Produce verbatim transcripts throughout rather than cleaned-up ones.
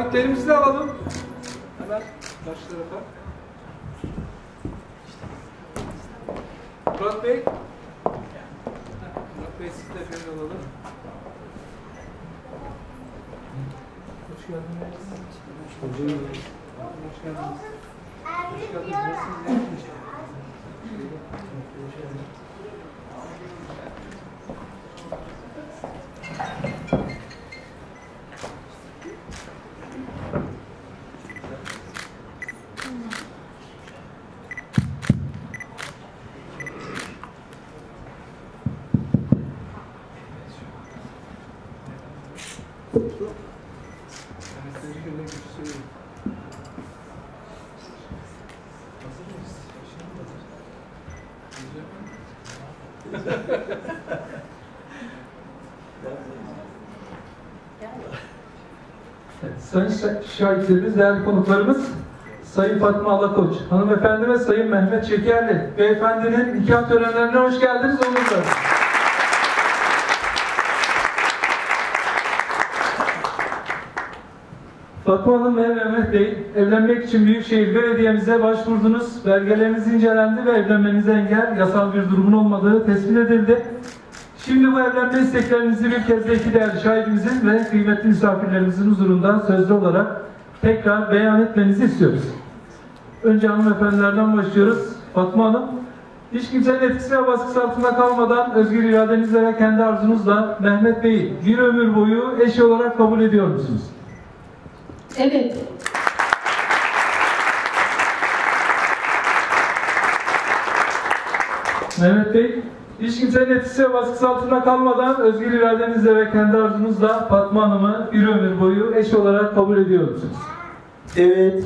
Şahitlerimizi de alalım. Hemen baş tarafa. Murat Bey. Murat Bey siz de efendim alalım. Hoş geldiniz. Hoş geldiniz. Hoş geldiniz. Hoş geldiniz. Sayın şahitlerimiz, değerli konuklarımız, Sayın Fatma Alakoç, hanımefendi ve Sayın Mehmet Şekerli, beyefendinin nikah törenlerine hoş geldiniz. Onurlar. Fatma Hanım ve Mehmet Bey, evlenmek için Büyükşehir Belediye'mize başvurdunuz. Belgeleriniz incelendi ve evlenmenize engel, yasal bir durumun olmadığı tespit edildi. Şimdi bu evlenme isteklerinizi bir kez de iki değerli şahidimizin ve kıymetli misafirlerimizin huzurunda sözlü olarak tekrar beyan etmenizi istiyoruz. Önce hanımefendilerden başlıyoruz. Fatma Hanım, hiç kimsenin etkisi ve baskısı altında kalmadan özgür iradenizle ve kendi arzunuzla Mehmet Bey'i bir ömür boyu eşi olarak kabul ediyor musunuz? Evet. Mehmet Bey, hiç kimsenin etkisi ve baskısı altında kalmadan özgür iradenizle ve kendi arzunuzla Fatma Hanım'ı bir ömür boyu eş olarak kabul ediyor musunuz? Evet.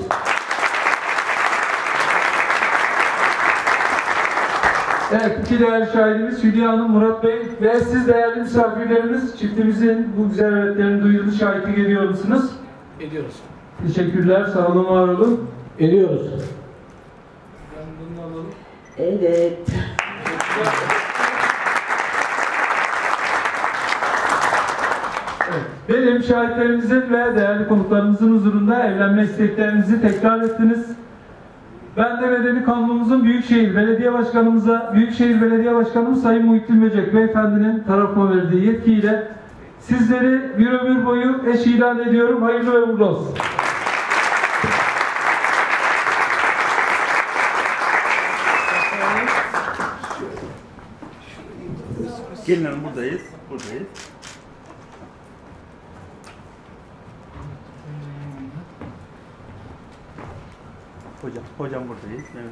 Evet, iki değerli şahidimiz Hülya Hanım, Murat Bey ve siz değerli misafirlerimiz çiftimizin bu güzel evetlerini duyduğunu şahitlik ediyor musunuz? Ediyoruz. Teşekkürler, sağ olun, var olun. Ediyoruz. Ben bunu alalım. Evet. Benim şahitlerimizin ve değerli konuklarımızın huzurunda evlenme isteklerinizi tekrar ettiniz. Ben de medeni kanunumuzun Büyükşehir Belediye Başkanımıza, Büyükşehir Belediye Başkanımız Sayın Muhittin Böcek Beyefendinin tarafıma verdiği yetkiyle sizleri bir ömür boyu eş ilan ediyorum. Hayırlı ve uğurlu olsun. Gelin hanım, buradayız. Buradayız. Hocam, hocam buradayız. Evet.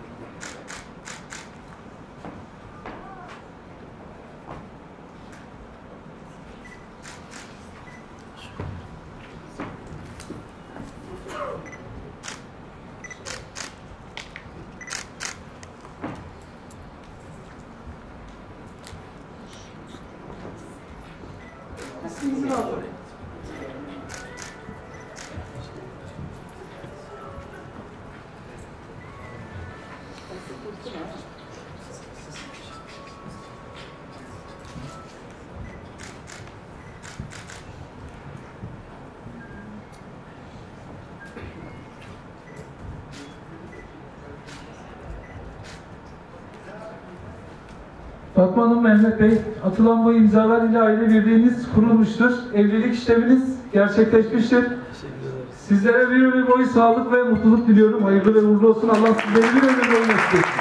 Fatma Hanım, Mehmet Bey, atılan bu imzalar ile aile birliğiniz kurulmuştur. Evlilik işleminiz gerçekleşmiştir. Sizlere bir ömür boyu sağlık ve mutluluk diliyorum. Hayırlı ve uğurlu olsun. Allah sizlere bir ömür boyu nasip etsin.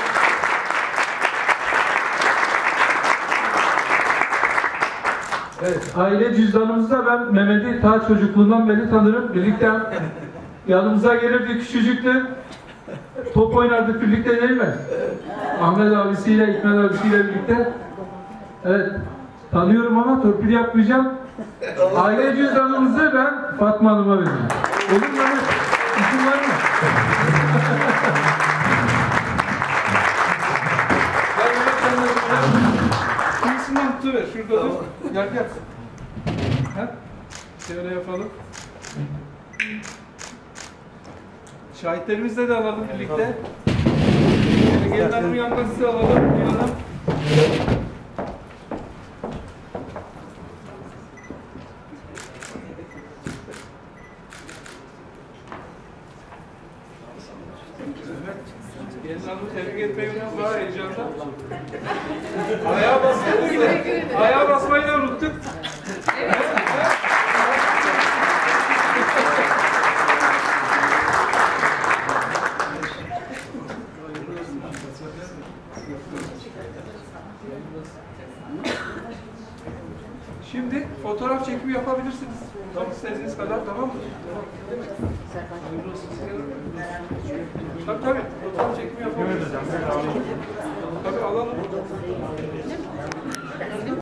Evet, aile cüzdanımızda ben Mehmet'i ta çocukluğundan beri tanırım. Birlikte yanımıza gelirdi, küçücüktü. Top oynardık birlikte, değil mi? Ahmet abisiyle, İkmet abisiyle birlikte. Evet, tanıyorum ama torpil yapmayacağım. Aile cüzdanımızı ben Fatma Hanım'a vereceğim. Olur mu? İsim var mı? İyisinden tutuver, şurada dur. Gel gel. Ha? Şöyle yapalım. Şahitlerimizle de alalım birlikte. Gelin hanım yanında sizi alalım. Yanına. biraz daha heyecanlı. Ayağa basmayı Ayağa basmayı da unuttuk. Şimdi fotoğraf çekimi yapabilirsiniz. Tamam, istediğiniz kadar, tamam mı? Tabii tabii, fotoğraf çekimi yapabilirsiniz.